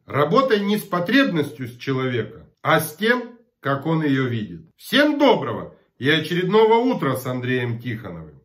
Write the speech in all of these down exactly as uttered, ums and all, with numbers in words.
Работай не с потребностью с человека, а с тем, как он ее видит. Всем доброго и очередного утра с Андреем Тихоновым.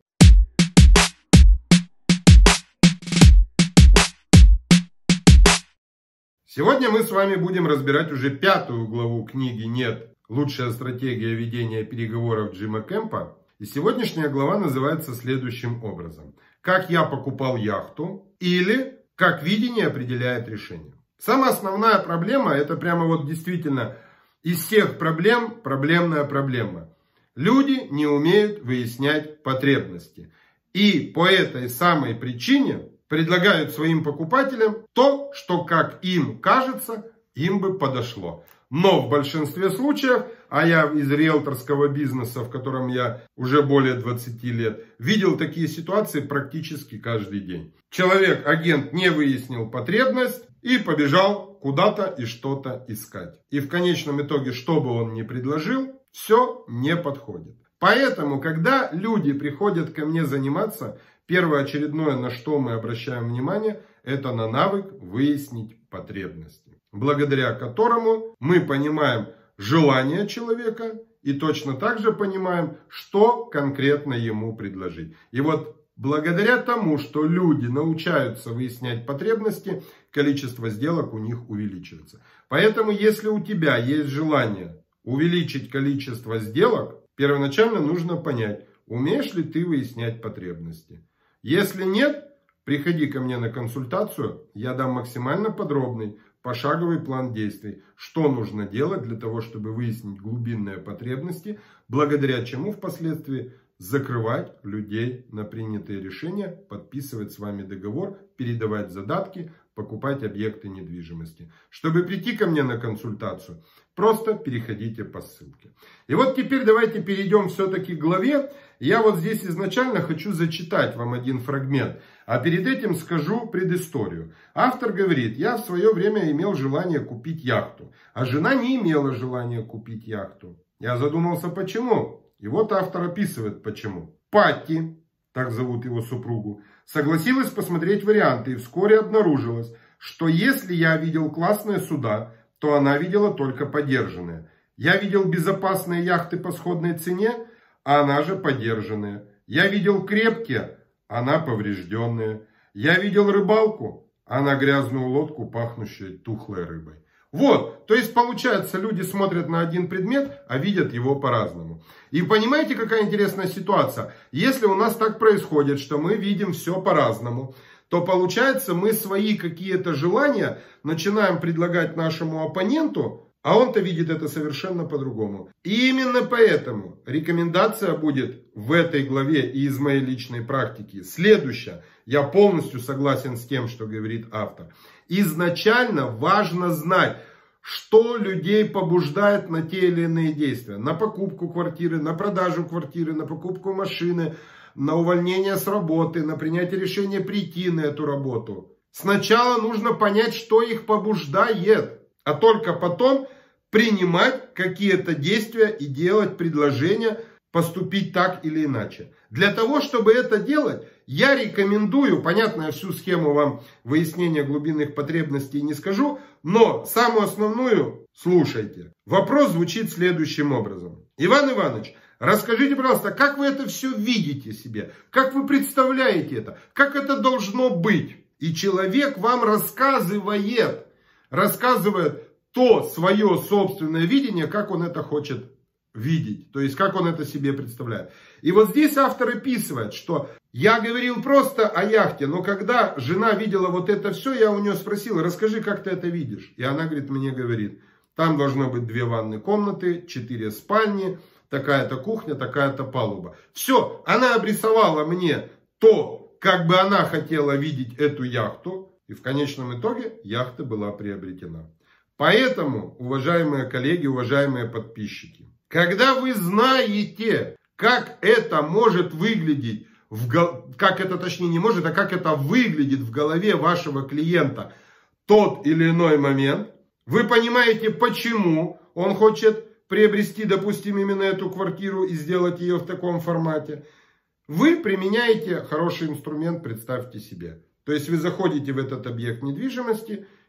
Сегодня мы с вами будем разбирать уже пятую главу книги «Нет. Лучшая стратегия ведения переговоров» Джима Кэмпа. И сегодняшняя глава называется следующим образом. Как я покупал яхту или как видение определяет решение. Самая основная проблема, это прямо вот действительно из всех проблем, проблемная проблема. Люди не умеют выяснять потребности. И по этой самой причине предлагают своим покупателям то, что, как им кажется, им бы подошло. Но в большинстве случаев, а я из риэлторского бизнеса, в котором я уже более двадцати лет, видел такие ситуации практически каждый день. Человек, агент, не выяснил потребность и побежал куда-то и что-то искать. И в конечном итоге, что бы он ни предложил, все не подходит. Поэтому, когда люди приходят ко мне заниматься, первоочередное, на что мы обращаем внимание, это на навык выяснить потребности, благодаря которому мы понимаем желание человека и точно так же понимаем, что конкретно ему предложить. И вот благодаря тому, что люди научаются выяснять потребности, количество сделок у них увеличивается. Поэтому, если у тебя есть желание увеличить количество сделок, первоначально нужно понять, умеешь ли ты выяснять потребности. Если нет, приходи ко мне на консультацию, я дам максимально подробный, пошаговый план действий, что нужно делать для того, чтобы выяснить глубинные потребности, благодаря чему впоследствии закрывать людей на принятые решения, подписывать с вами договор, передавать задатки, покупать объекты недвижимости. Чтобы прийти ко мне на консультацию, просто переходите по ссылке. И вот теперь давайте перейдем все-таки к главе. Я вот здесь изначально хочу зачитать вам один фрагмент, а перед этим скажу предысторию. Автор говорит, я в свое время имел желание купить яхту, а жена не имела желания купить яхту. Я задумался, почему. И вот автор описывает почему. Патти, так зовут его супругу, согласилась посмотреть варианты и вскоре обнаружилось, что если я видел классные суда, то она видела только подержанные. Я видел безопасные яхты по сходной цене, а она же подержанные. Я видел крепкие, она поврежденные. Я видел рыбалку, она грязную лодку, пахнущую тухлой рыбой. Вот, то есть получается, люди смотрят на один предмет, а видят его по-разному. И понимаете, какая интересная ситуация? Если у нас так происходит, что мы видим все по-разному, то получается, мы свои какие-то желания начинаем предлагать нашему оппоненту, а он-то видит это совершенно по-другому. И именно поэтому рекомендация будет в этой главе и из моей личной практики следующая. Я полностью согласен с тем, что говорит автор. Изначально важно знать, что людей побуждает на те или иные действия. На покупку квартиры, на продажу квартиры, на покупку машины, на увольнение с работы, на принятие решения прийти на эту работу. Сначала нужно понять, что их побуждает, а только потом принимать какие-то действия и делать предложения, поступить так или иначе. Для того, чтобы это делать, я рекомендую, понятно, я всю схему вам выяснения глубинных потребностей не скажу, но самую основную слушайте. Вопрос звучит следующим образом. Иван Иванович, расскажите, пожалуйста, как вы это все видите себе? Как вы представляете это? Как это должно быть? И человек вам рассказывает, рассказывает то свое собственное видение, как он это хочет видеть. То есть, как он это себе представляет. И вот здесь автор описывает, что я говорил просто о яхте, но когда жена видела вот это все, я у нее спросил, расскажи, как ты это видишь? И она, говорит, мне говорит, там должно быть две ванны комнаты, четыре спальни, такая-то кухня, такая-то палуба. Все, она обрисовала мне то, как бы она хотела видеть эту яхту, и в конечном итоге яхта была приобретена. Поэтому, уважаемые коллеги, уважаемые подписчики, когда вы знаете, как это может выглядеть, в гол... как это точнее не может, а как это выглядит в голове вашего клиента тот или иной момент, вы понимаете, почему он хочет приобрести, допустим, именно эту квартиру и сделать ее в таком формате, вы применяете хороший инструмент, представьте себе. То есть вы заходите в этот объект недвижимости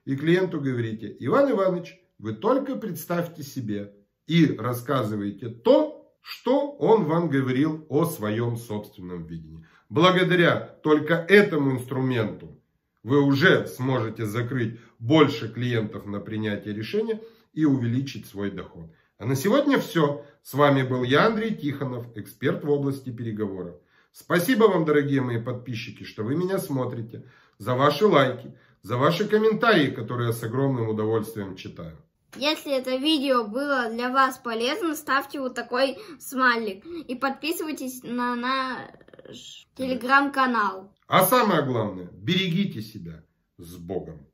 и клиенту говорите: Иван Иванович, вы только представьте себе, и рассказываете то, что он вам говорил о своем собственном видении. Благодаря только этому инструменту вы уже сможете закрыть больше клиентов на принятие решения и увеличить свой доход. А на сегодня все. С вами был я, Андрей Тихонов, эксперт в области переговоров. Спасибо вам, дорогие мои подписчики, что вы меня смотрите, за ваши лайки, за ваши комментарии, которые я с огромным удовольствием читаю. Если это видео было для вас полезно, ставьте вот такой смайлик и подписывайтесь на наш телеграм-канал. А самое главное, берегите себя. С Богом.